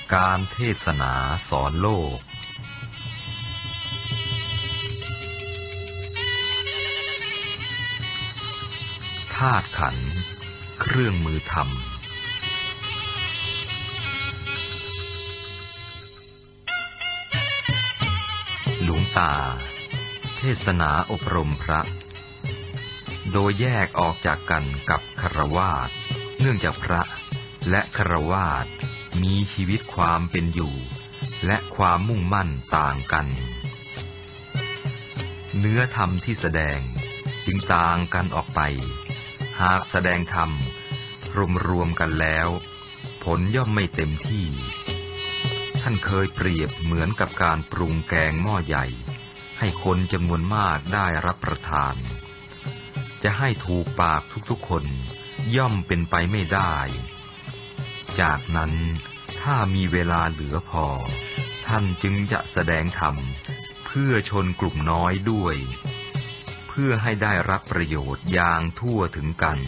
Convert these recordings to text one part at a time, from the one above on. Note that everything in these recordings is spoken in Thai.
การเทศนาสอนโลกธาตุขันธ์เครื่องมือธรรมหลวงตาเทศนาอบรมพระโดยแยกออกจากกันกับฆราวาสเนื่องจากพระและฆราวาสมีชีวิตความเป็นอยู่และความมุ่งมั่นต่างกันเนื้อธรรมที่แสดงจึงต่างกันออกไปหากแสดงธรรมรวมกันแล้วผลย่อมไม่เต็มที่ท่านเคยเปรียบเหมือนกับการปรุงแกงหม้อใหญ่ให้คนจำนวนมากได้รับประทานจะให้ถูกปากทุกๆคนย่อมเป็นไปไม่ได้จากนั้นถ้ามีเวลาเหลือพอท่านจึงจะแสดงธรรมเพื่อชนกลุ่มน้อยด้วยเพื่อให้ได้รับประโยชน์อย่างทั่วถึงกัน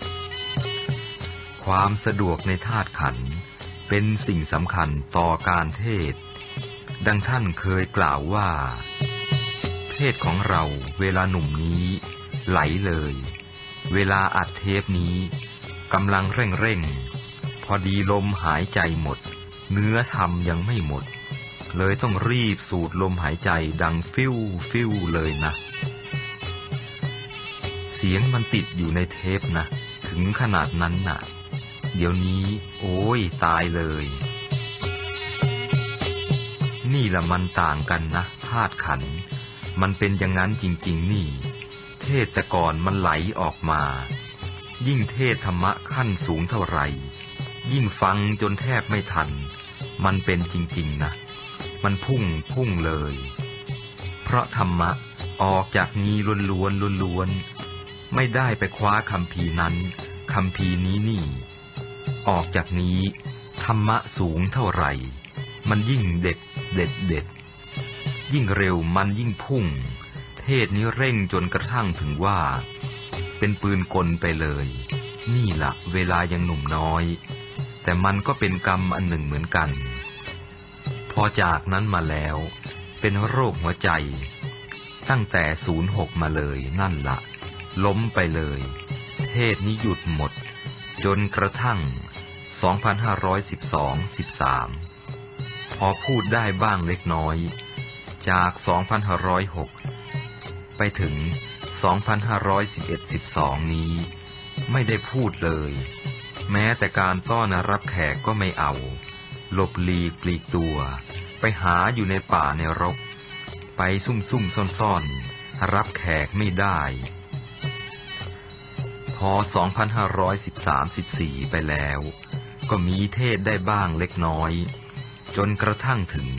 ความสะดวกในธาตุขันธ์เป็นสิ่งสำคัญต่อการเทศดังท่านเคยกล่าวว่าเทศของเราเวลาหนุ่มนี้ไหลเลยเวลาอัดเทปนี้กำลังเร่งพอดีลมหายใจหมดเนื้อธรรมยังไม่หมดเลยต้องรีบสูดลมหายใจดังฟิวฟิวเลยนะเสียงมันติดอยู่ในเทปนะถึงขนาดนั้นน่ะเดี๋ยวนี้โอ้ยตายเลยนี่ละมันต่างกันนะธาตุขันธ์มันเป็นอย่างนั้นจริงๆนี่เทศแต่ก่อนมันไหลออกมายิ่งเทศธรรมะขั้นสูงเท่าไหร่ยิ่งฟังจนแทบไม่ทันมันเป็นจริงๆนะมันพุ่งเลยเพราะธรรมะออกจากนี้ล้วนไม่ได้ไปคว้าคัมภีร์นั้นคัมภีร์นี้นี่ออกจากนี้ธรรมะสูงเท่าไหร่มันยิ่งเด็ดยิ่งเร็วมันยิ่งพุ่งเทศนี้เร่งจนกระทั่งถึงว่าเป็นปืนกลไปเลยนี่ล่ะเวลายังหนุ่มน้อยแต่มันก็เป็นกรรมอันหนึ่งเหมือนกันพอจากนั้นมาแล้วเป็นโรคหัวใจตั้งแต่06มาเลยนั่นล่ะล้มไปเลยเทศนี้หยุดหมดจนกระทั่ง2512-13พอพูดได้บ้างเล็กน้อยจาก2506ไปถึง2511-12นี้ไม่ได้พูดเลยแม้แต่การต้อนรับแขกก็ไม่เอาหลบหลีกปลีกตัวไปหาอยู่ในป่าในรกไปซุ่มซ่อนรับแขกไม่ได้พอ2513-14ไปแล้วก็มีเทศได้บ้างเล็กน้อยจนกระทั่งถึง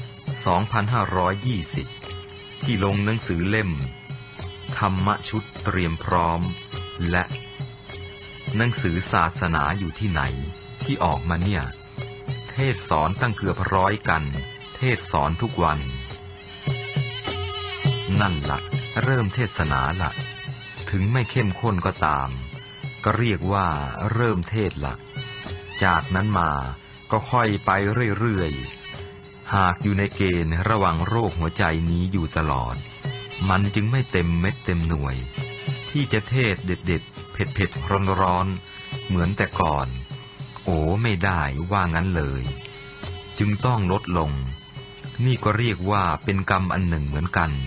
2520ที่ลงหนังสือเล่มธรรมชุดเตรียมพร้อมและหนังสือศาสนาอยู่ที่ไหนที่ออกมาเนี่ยเทศสอนตั้งเกือบ100กันเทศสอนทุกวันนั่นล่ะเริ่มเทศนาล่ะถึงไม่เข้มข้นก็ตามก็เรียกว่าเริ่มเทศล่ะจากนั้นมาก็ค่อยไปเรื่อยๆหากอยู่ในเกณฑ์ระวังโรคหัวใจนี้อยู่ตลอดมันจึงไม่เต็มเม็ดเต็มหน่วยที่จะเทศเด็ดๆเผ็ดๆร้อนๆเหมือนแต่ก่อนโอ้ไม่ได้ว่างั้นเลยจึงต้องลดลงนี่ก็เรียกว่าเป็นกรรมอันหนึ่งเหมือนกัน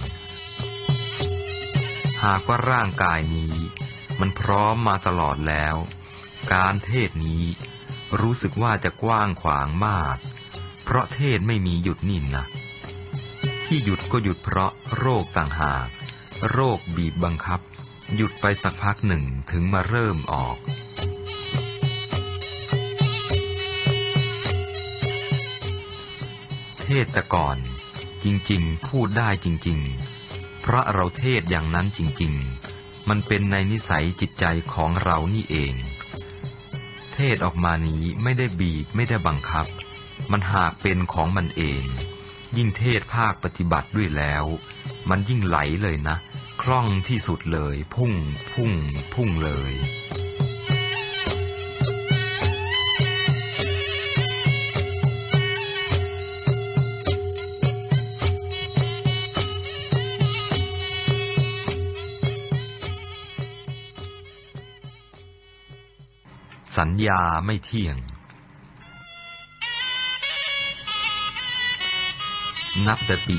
หากว่าร่างกายนี้มันพร้อมมาตลอดแล้วการเทศนี้รู้สึกว่าจะกว้างขวางมากเพราะเทศไม่มีหยุดนิ่งนะที่หยุดก็หยุดเพราะโรคต่างหากโรคบีบบังคับหยุดไปสักพักหนึ่งถึงมาเริ่มออกเทศแต่ก่อนจริงๆพูดได้จริงๆเพราะเราเทศอย่างนั้นจริงๆมันเป็นในนิสัยจิตใจของเรานี่เองเทศออกมานี้ไม่ได้บีบไม่ได้บังคับมันหากเป็นของมันเองยิ่งเทศภาคปฏิบัติด้วยแล้วมันยิ่งไหลเลยนะคล่องที่สุดเลยพุ่งเลยเสัญญาไม่เที่ยงนับแต่ปี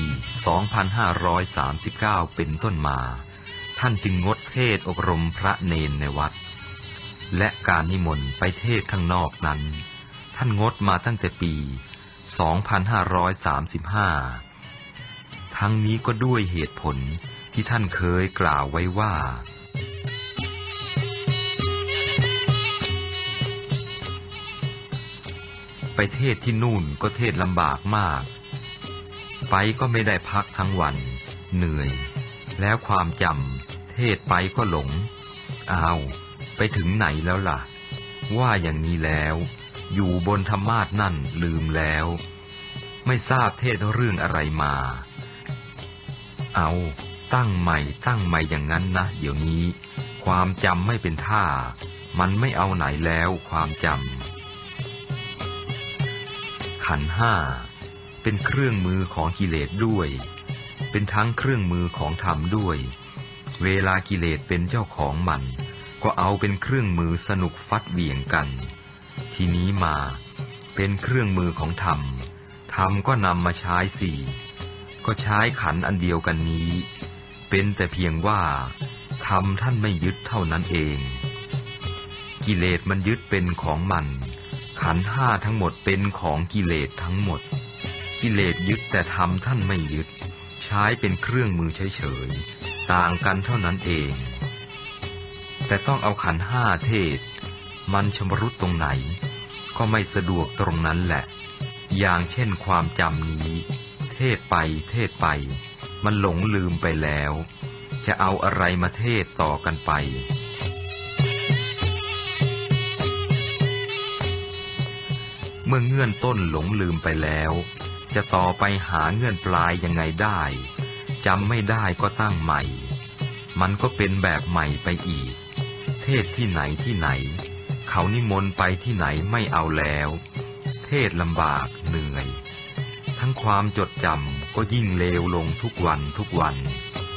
2539 เป็นต้นมาท่านจึงงดเทศอบรมพระเณรในวัดและการนิมนต์ไปเทศข้างนอกนั้นท่านงดมาตั้งแต่ปี 2535 ทั้งนี้ก็ด้วยเหตุผลที่ท่านเคยกล่าวไว้ว่าไปเทศที่นู่นก็เทศลำบากมากไปก็ไม่ได้พักทั้งวันเหนื่อยแล้วความจำเทศไปก็หลงไปถึงไหนแล้วล่ะว่าอย่างนี้แล้วอยู่บนธรรมาสนั่นลืมแล้วไม่ทราบเทศเรื่องอะไรมาตั้งใหม่อย่างนั้นนะเดี๋ยวนี้ความจำไม่เป็นท่ามันไม่เอาไหนแล้วความจำขันธ์ห้าเป็นเครื่องมือของกิเลสด้วยเป็นทั้งเครื่องมือของธรรมด้วยเวลากิเลสเป็นเจ้าของมันก็เอาเป็นเครื่องมือสนุกฟัดเหวี่ยงกันทีนี้มาเป็นเครื่องมือของธรรมธรรมก็นำมาใช้สี่ก็ใช้ขันธ์อันเดียวกันนี้เป็นแต่เพียงว่าธรรมท่านไม่ยึดเท่านั้นเองกิเลสมันยึดเป็นของมันขันธ์ห้าทั้งหมดเป็นของกิเลสทั้งหมดกิเลสยึดแต่ธรรมท่านไม่ยึดใช้เป็นเครื่องมือเฉยๆต่างกันเท่านั้นเองแต่ต้องเอาขันธ์ห้าเทศมันชำรุดตรงไหนก็ไม่สะดวกตรงนั้นแหละอย่างเช่นความจำนี้เทศไปมันหลงลืมไปแล้วจะเอาอะไรมาเทศต่อกันไปเมื่อเงื่อนต้นหลงลืมไปแล้วจะต่อไปหาเงื่อนปลายยังไงได้จำไม่ได้ก็ตั้งใหม่มันก็เป็นแบบใหม่ไปอีกเทศที่ไหนเขานิมนต์ไปที่ไหนไม่เอาแล้วเทศลำบากเหนื่อยทั้งความจดจำก็ยิ่งเลวลงทุกวัน